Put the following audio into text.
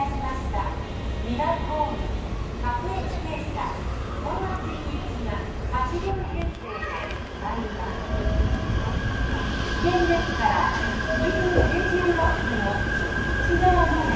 たしました2番ホーム各駅停車本町行きが8両編成で参ります。危険ですから2分26分を内側の